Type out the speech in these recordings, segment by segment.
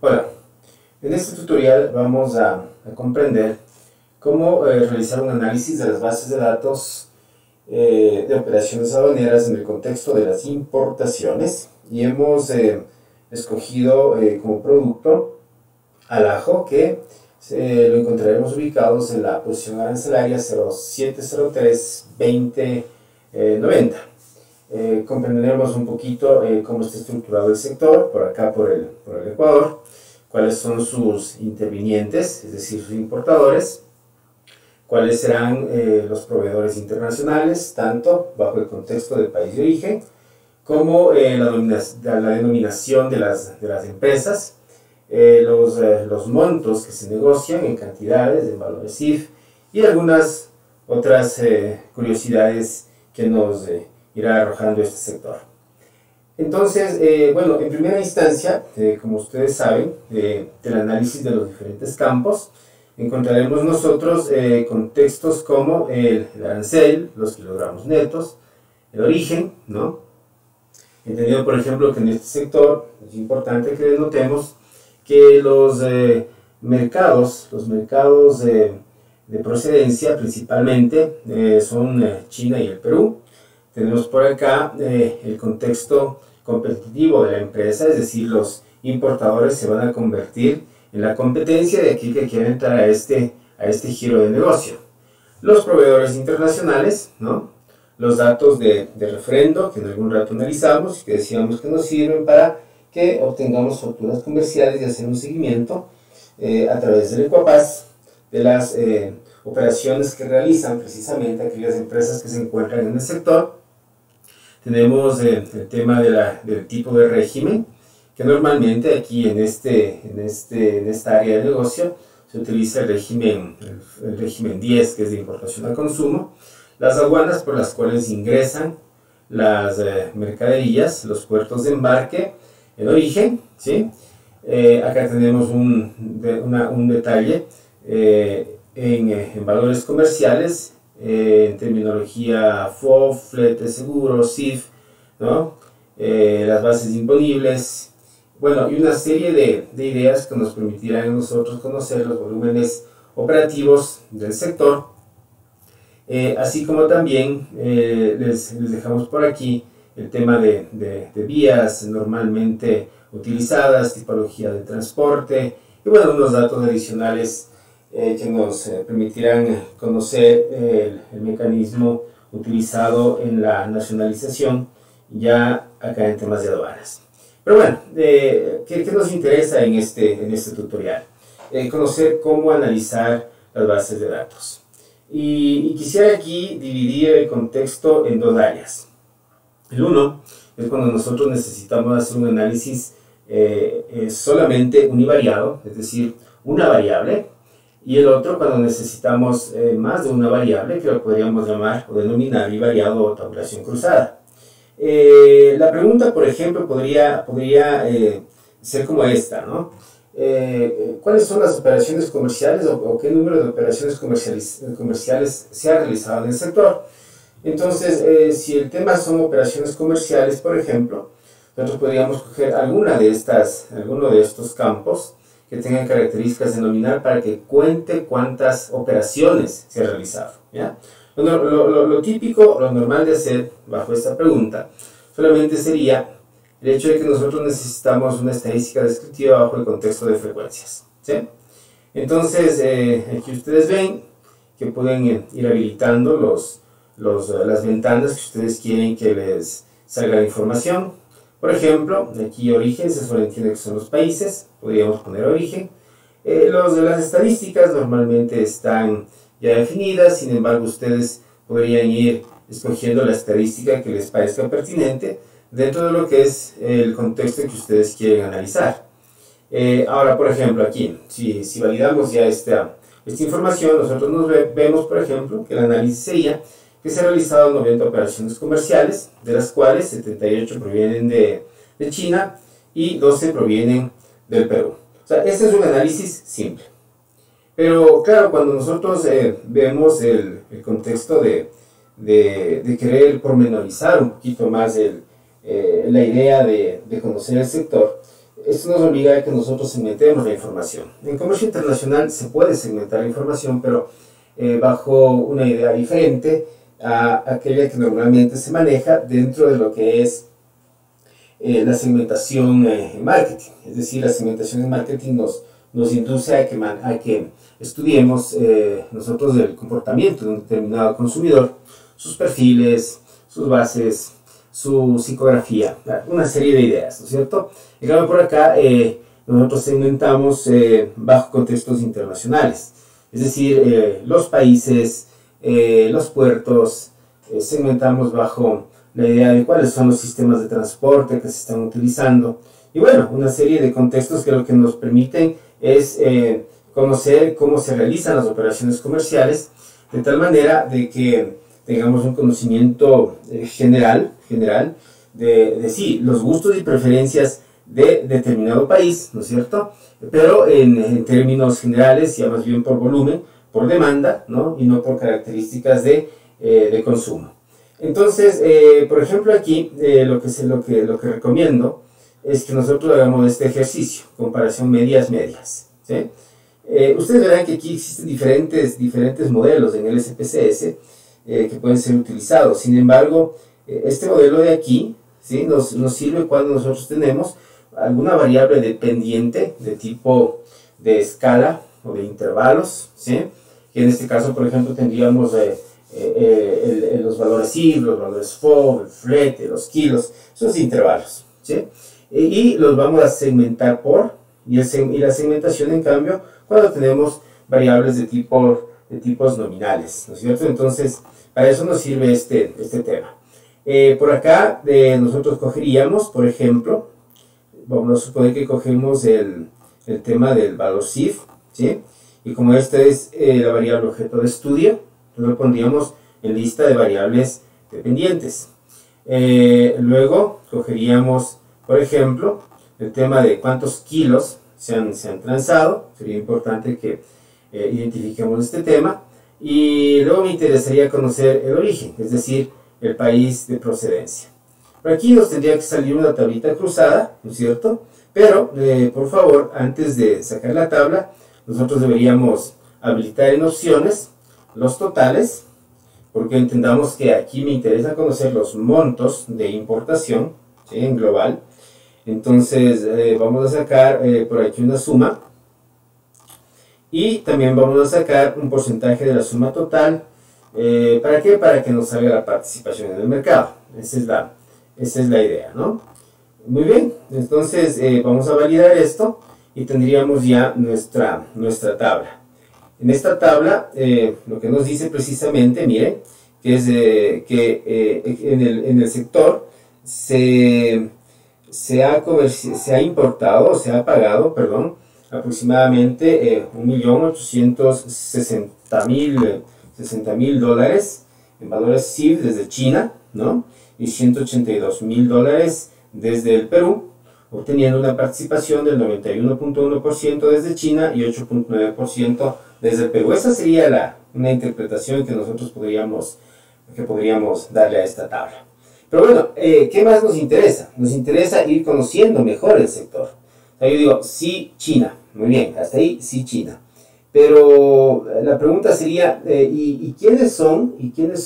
Hola, en este tutorial vamos a comprender cómo realizar un análisis de las bases de datos de operaciones aduaneras en el contexto de las importaciones, y hemos escogido como producto al ajo, que lo encontraremos ubicados en la posición arancelaria 0703-2090. Comprenderemos un poquito cómo está estructurado el sector, por acá por el Ecuador, cuáles son sus intervinientes, es decir, sus importadores, cuáles serán los proveedores internacionales, tanto bajo el contexto del país de origen, como la denominación de las empresas, los montos que se negocian en cantidades, en valores CIF, y algunas otras curiosidades que nos irá arrojando este sector. Entonces, bueno, en primera instancia, como ustedes saben, del análisis de los diferentes campos, encontraremos nosotros contextos como el arancel, los kilogramos netos, el origen, ¿no? Entendido, por ejemplo, que en este sector es importante que denotemos que los mercados de procedencia principalmente son China y el Perú. Tenemos por acá el contexto competitivo de la empresa, es decir, los importadores se van a convertir en la competencia de aquel que quiere entrar a este giro de negocio. Los proveedores internacionales, ¿no? Los datos de refrendo que en algún rato analizamos y que decíamos que nos sirven para que obtengamos facturas comerciales y hacer un seguimiento a través del Ecuapaz de las operaciones que realizan precisamente aquellas empresas que se encuentran en el sector. Tenemos el tema del tipo de régimen, que normalmente aquí en esta área de negocio se utiliza el régimen 10, que es de importación al consumo, las aduanas por las cuales ingresan las mercaderías, los puertos de embarque, el origen, ¿sí? Acá tenemos un detalle en valores comerciales, en terminología FOB, flete seguro, CIF, ¿no? Las bases imponibles, bueno, y una serie de ideas que nos permitirán a nosotros conocer los volúmenes operativos del sector, así como también les dejamos por aquí el tema de vías normalmente utilizadas, tipología de transporte, y bueno, unos datos adicionales que nos permitirán conocer el mecanismo utilizado en la nacionalización, ya acá en temas de aduanas. Pero bueno, ¿qué nos interesa en este tutorial? Conocer cómo analizar las bases de datos. Y quisiera aquí dividir el contexto en dos áreas. El uno es cuando nosotros necesitamos hacer un análisis solamente univariado, es decir, una variable, y el otro cuando necesitamos más de una variable, que lo podríamos llamar o denominar bivariado o tabulación cruzada. La pregunta, por ejemplo, podría ser como esta, ¿no? ¿Cuáles son las operaciones comerciales o qué número de operaciones comerciales se ha realizado en el sector? Entonces, si el tema son operaciones comerciales, por ejemplo, nosotros podríamos coger alguno de estos campos que tengan características de nominal para que cuente cuántas operaciones se han realizado, ¿ya? Lo típico, lo normal de hacer bajo esta pregunta solamente sería el hecho de que nosotros necesitamos una estadística descriptiva bajo el contexto de frecuencias, ¿sí? Entonces, aquí ustedes ven que pueden ir habilitando las ventanas que ustedes quieren que les salga la información. Por ejemplo, aquí origen, se sobreentiende que son los países, podríamos poner origen. Las estadísticas normalmente están ya definidas, sin embargo ustedes podrían ir escogiendo la estadística que les parezca pertinente dentro de lo que es el contexto que ustedes quieren analizar. Ahora, por ejemplo, aquí, si validamos ya esta información, nosotros vemos, por ejemplo, que el análisis sería que se han realizado 90 operaciones comerciales, de las cuales 78 provienen de China y 12 provienen del Perú. O sea, este es un análisis simple. Pero claro, cuando nosotros vemos el contexto de querer pormenorizar un poquito más la idea de conocer el sector, esto nos obliga a que nosotros segmentemos la información. En comercio internacional se puede segmentar la información, pero bajo una idea diferente a aquella que normalmente se maneja dentro de lo que es la segmentación en marketing. Es decir, la segmentación en marketing nos induce a que estudiemos nosotros el comportamiento de un determinado consumidor, sus perfiles, sus bases, su psicografía, una serie de ideas, ¿no es cierto? En cambio, por acá nosotros segmentamos bajo contextos internacionales, es decir, los países, los puertos, segmentamos bajo la idea de cuáles son los sistemas de transporte que se están utilizando, y bueno, una serie de contextos que lo que nos permiten es conocer cómo se realizan las operaciones comerciales, de tal manera de que tengamos un conocimiento general de sí, los gustos y preferencias de determinado país, ¿no es cierto? Pero en términos generales, ya más bien por volumen, por demanda, ¿no? Y no por características de consumo. Entonces, por ejemplo, aquí lo que recomiendo es que nosotros hagamos este ejercicio, comparación medias, ¿sí? Ustedes verán que aquí existen diferentes modelos en el SPSS que pueden ser utilizados. Sin embargo, este modelo de aquí, ¿sí? nos sirve cuando nosotros tenemos alguna variable dependiente de tipo de escala o de intervalos, ¿sí? Que en este caso, por ejemplo, tendríamos los valores IF, los valores FOB, el flete, los kilos, esos intervalos, ¿sí? Y los vamos a segmentar y la segmentación, en cambio, cuando tenemos variables de tipos nominales, ¿no es cierto? Entonces, para eso nos sirve este tema. Por acá nosotros cogeríamos, por ejemplo, vamos a suponer que cogemos el tema del valor SIF, ¿sí? Y como esta es la variable objeto de estudio, entonces lo pondríamos en lista de variables dependientes. Luego cogeríamos, por ejemplo, el tema de cuántos kilos se han transado. Sería importante que identifiquemos este tema. Y luego me interesaría conocer el origen, es decir, el país de procedencia. Por aquí nos tendría que salir una tablita cruzada, ¿no es cierto? Pero, por favor, antes de sacar la tabla, nosotros deberíamos habilitar en opciones los totales, porque entendamos que aquí me interesa conocer los montos de importación, ¿sí? En global. Entonces, vamos a sacar por aquí una suma. Y también vamos a sacar un porcentaje de la suma total. ¿Para qué? Para que nos salga la participación en el mercado. Esa es la idea, ¿no? Muy bien, entonces vamos a validar esto y tendríamos ya nuestra tabla. En esta tabla lo que nos dice precisamente, miren, que es que en el sector se ha importado, o se ha pagado, perdón, aproximadamente 1.860.000 dólares en valores CIF desde China, ¿no? Y $182.000 desde el Perú, obteniendo una participación del 91.1% desde China y 8.9% desde el Perú. Esa sería una interpretación que nosotros podríamos darle a esta tabla. Pero bueno, ¿qué más nos interesa? Nos interesa ir conociendo mejor el sector. O sea, yo digo, sí, China. Muy bien, hasta ahí, sí, China. Pero la pregunta sería, ¿y quiénes son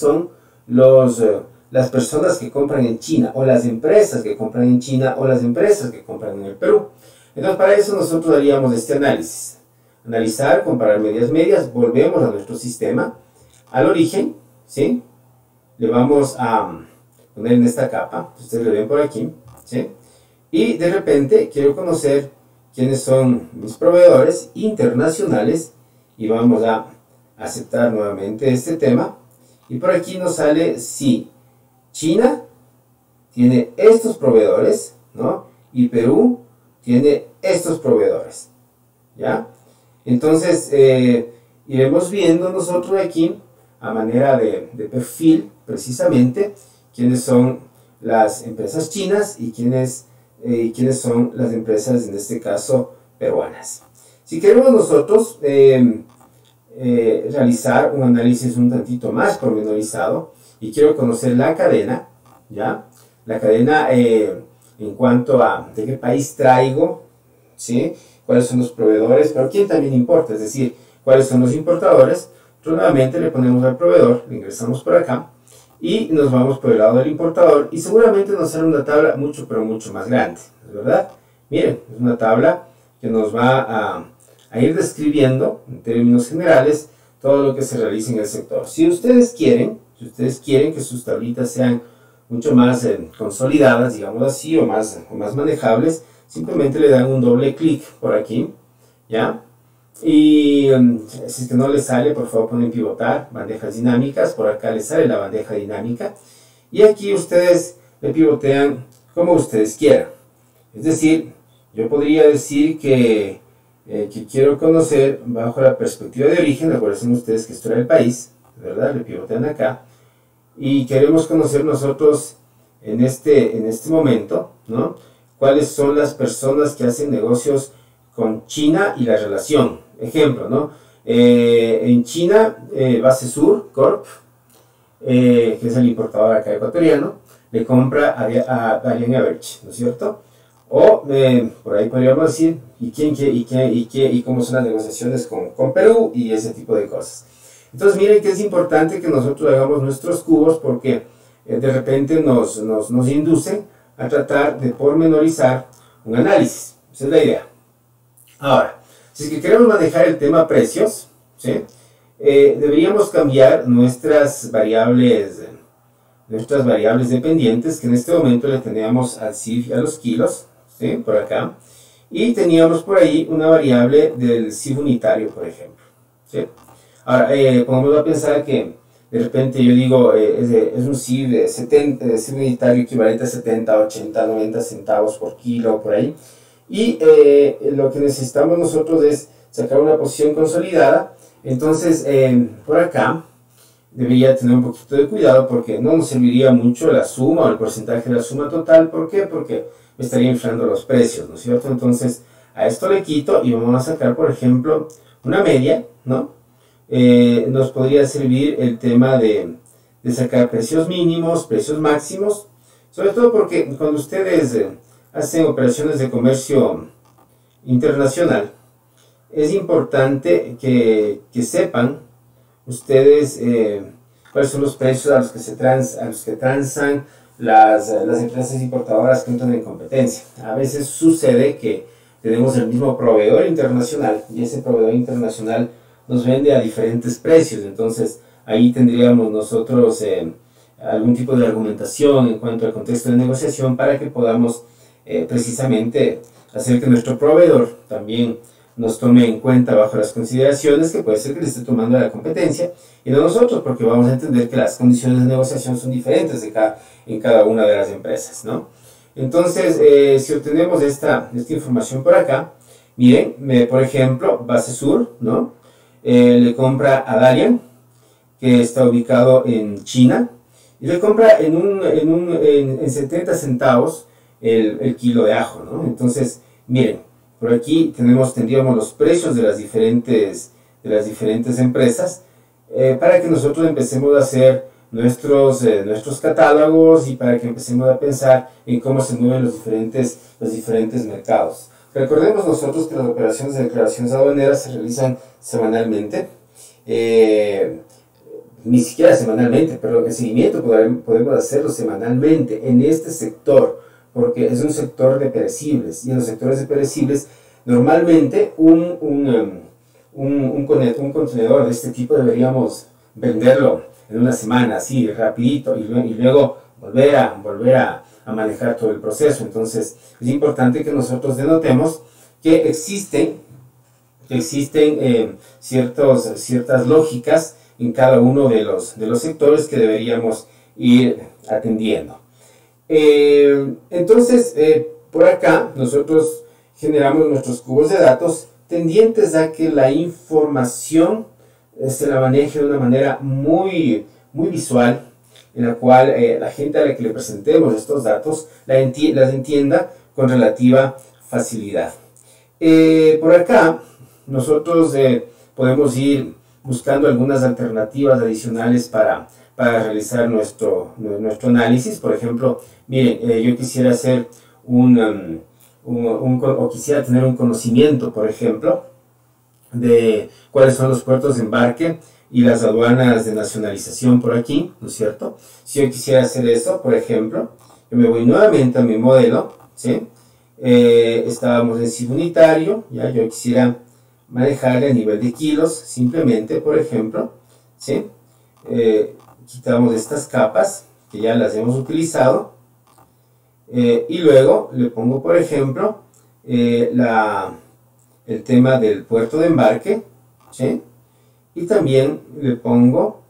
las personas que compran en China? O las empresas que compran en China, o las empresas que compran en el Perú. Entonces, para eso nosotros haríamos este análisis. Analizar, comparar medias, volvemos a nuestro sistema, al origen, ¿sí? Le vamos a poner en esta capa, ustedes lo ven por aquí, ¿sí? Y de repente quiero conocer quiénes son mis proveedores internacionales y vamos a aceptar nuevamente este tema. Y por aquí nos sale si China tiene estos proveedores, ¿no? Y Perú tiene estos proveedores, ¿ya? Entonces iremos viendo nosotros aquí a manera de perfil precisamente quiénes son las empresas chinas y quiénes son las empresas, en este caso, peruanas. Si queremos nosotros realizar un análisis un tantito más pormenorizado y quiero conocer la cadena, ¿ya? La cadena en cuanto a de qué país traigo ¿sí? Cuáles son los proveedores, pero quién también importa, es decir, cuáles son los importadores. Entonces nuevamente le ponemos al proveedor, le ingresamos por acá y nos vamos por el lado del importador y seguramente nos sale una tabla mucho pero mucho más grande, ¿verdad? Miren, es una tabla que nos va a ir describiendo en términos generales todo lo que se realiza en el sector. Si ustedes quieren que sus tablitas sean mucho más consolidadas, digamos así, o más manejables, simplemente le dan un doble clic por aquí, ¿ya? Y si es que no les sale, por favor ponen pivotar, bandejas dinámicas, por acá les sale la bandeja dinámica, y aquí ustedes le pivotean como ustedes quieran. Es decir, yo podría decir que quiero conocer bajo la perspectiva de origen, recuerden ustedes que esto era el país, ¿verdad? Le pivotean acá, y queremos conocer nosotros en este momento, ¿no? Cuáles son las personas que hacen negocios con China y la relación. Ejemplo, ¿no? En China, Basesur Corp, que es el importador acá ecuatoriano, le compra a Dalian Average, ¿no es cierto? O por ahí podríamos decir, y cómo son las negociaciones con Perú y ese tipo de cosas. Entonces miren que es importante que nosotros hagamos nuestros cubos porque de repente nos inducen a tratar de pormenorizar un análisis. Esa es la idea. Ahora, si es que queremos manejar el tema precios, ¿sí? Deberíamos cambiar nuestras variables dependientes, que en este momento le teníamos al CIF y a los kilos, ¿sí? Por acá, y teníamos por ahí una variable del CIF unitario, por ejemplo, ¿sí? Ahora, pongamos a pensar que de repente yo digo, es un CIF de 70, CIF unitario equivalente a 70, 80, 90 centavos por kilo, por ahí. Y lo que necesitamos nosotros es sacar una posición consolidada. Entonces, por acá debería tener un poquito de cuidado porque no nos serviría mucho la suma o el porcentaje de la suma total. ¿Por qué? Porque me estaría inflando los precios, ¿no es cierto? Entonces, a esto le quito y vamos a sacar, por ejemplo, una media, ¿no? Nos podría servir el tema de sacar precios mínimos, precios máximos, sobre todo porque cuando ustedes hacen operaciones de comercio internacional, es importante que sepan ustedes cuáles son los precios a los que transan las empresas importadoras que entran en competencia. A veces sucede que tenemos el mismo proveedor internacional y ese proveedor internacional nos vende a diferentes precios, entonces ahí tendríamos nosotros algún tipo de argumentación en cuanto al contexto de negociación para que podamos precisamente hacer que nuestro proveedor también nos tome en cuenta bajo las consideraciones que puede ser que le esté tomando la competencia y no nosotros, porque vamos a entender que las condiciones de negociación son diferentes en cada una de las empresas, ¿no? Entonces, si obtenemos esta información por acá, miren, por ejemplo, Basesur, ¿no? Le compra a Dalian, que está ubicado en China, y le compra en 70 centavos el kilo de ajo, ¿no? Entonces, miren, por aquí tendríamos los precios de las diferentes empresas para que nosotros empecemos a hacer nuestros catálogos y para que empecemos a pensar en cómo se mueven los diferentes mercados. Recordemos nosotros que las operaciones de declaraciones aduaneras se realizan semanalmente, ni siquiera semanalmente, pero el seguimiento podemos hacerlo semanalmente en este sector, porque es un sector de perecibles, y en los sectores de perecibles, normalmente un contenedor de este tipo deberíamos venderlo en una semana, así, rapidito, y luego volver a manejar todo el proceso. Entonces, es importante que nosotros denotemos que existen ciertas lógicas en cada uno de los sectores que deberíamos ir atendiendo. Entonces, por acá nosotros generamos nuestros cubos de datos tendientes a que la información se la maneje de una manera muy visual, en la cual la gente a la que le presentemos estos datos las entienda con relativa facilidad. Por acá nosotros podemos ir buscando algunas alternativas adicionales para realizar nuestro análisis. Por ejemplo, miren, yo quisiera hacer un o quisiera tener un conocimiento, por ejemplo, de cuáles son los puertos de embarque y las aduanas de nacionalización por aquí, ¿no es cierto? Si yo quisiera hacer eso, por ejemplo, yo me voy nuevamente a mi modelo, ¿sí? Estábamos en SIV unitario, ya yo quisiera manejarle a nivel de kilos, simplemente, por ejemplo, ¿sí? Quitamos estas capas, que ya las hemos utilizado, y luego le pongo, por ejemplo, el tema del puerto de embarque, ¿sí? Y también le pongo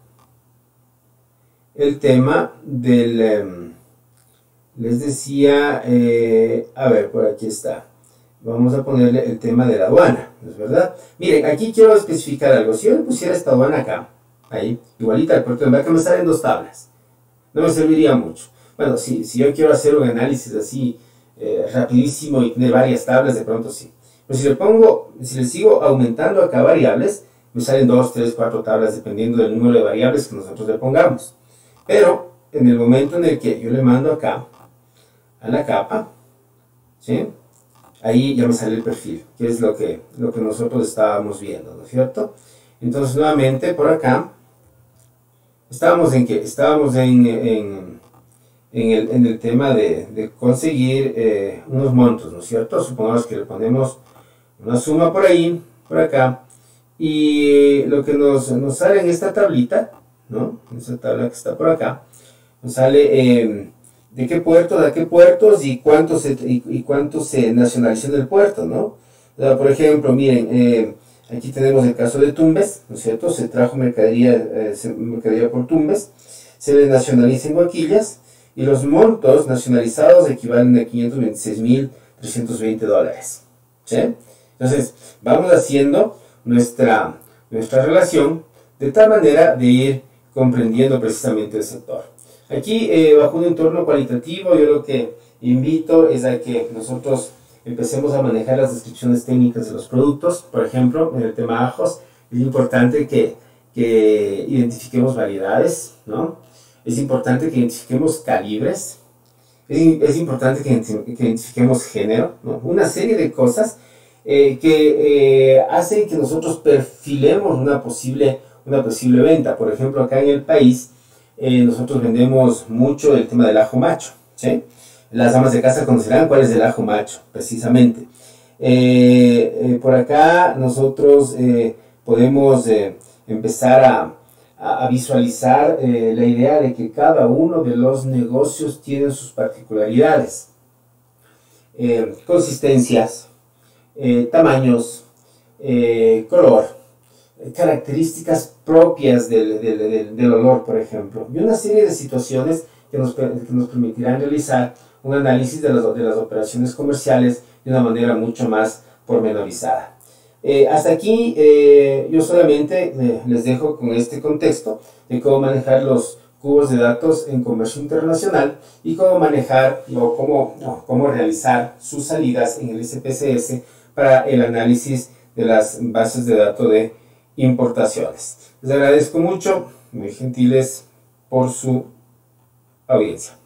el tema del, les decía, a ver, por aquí está. Vamos a ponerle el tema de la aduana, ¿no es verdad? Miren, aquí quiero especificar algo. Si yo le pusiera esta aduana acá, ahí, igualita al puerto de embarque, me salen 2 tablas. No me serviría mucho. Bueno, si yo quiero hacer un análisis así rapidísimo y tener varias tablas, de pronto sí. Pero si le sigo aumentando acá variables, me salen 2, 3, 4 tablas, dependiendo del número de variables que nosotros le pongamos. Pero en el momento en el que yo le mando acá a la capa, ¿sí? Ahí ya me sale el perfil, que es lo que nosotros estábamos viendo, ¿no es cierto? Entonces, nuevamente, por acá, estábamos en qué? Estábamos en el tema de conseguir unos montos, ¿no es cierto? Supongamos que le ponemos una suma por ahí, por acá, y lo que nos sale en esta tablita, ¿no? En esta tabla que está por acá, nos sale de qué puerto, de qué puertos y cuánto se nacionalizó en el puerto, ¿no? O sea, por ejemplo, miren, aquí tenemos el caso de Tumbes, ¿no es cierto? Se trajo mercadería por Tumbes, se le nacionaliza en Huaquillas y los montos nacionalizados equivalen a $526.320, ¿sí? Entonces, vamos haciendo nuestra relación de tal manera de ir comprendiendo precisamente el sector. Aquí, bajo un entorno cualitativo, yo lo que invito es a que nosotros empecemos a manejar las descripciones técnicas de los productos. Por ejemplo, en el tema ajos, es importante que identifiquemos variedades, ¿no? Es importante que identifiquemos calibres, es importante que identifiquemos género, ¿no? Una serie de cosas que hacen que nosotros perfilemos una posible venta. Por ejemplo, acá en el país, nosotros vendemos mucho el tema del ajo macho, ¿sí? Las amas de casa conocerán cuál es el ajo macho, precisamente. Por acá nosotros podemos empezar a visualizar la idea de que cada uno de los negocios tiene sus particularidades, consistencias, tamaños, color, características propias del olor, por ejemplo, y una serie de situaciones que nos permitirán realizar un análisis de las operaciones comerciales de una manera mucho más pormenorizada. Hasta aquí yo solamente les dejo con este contexto de cómo manejar los cubos de datos en comercio internacional y cómo manejar o cómo realizar sus salidas en el SPSS para el análisis de las bases de datos de importaciones. Les agradezco mucho, muy gentiles por su audiencia.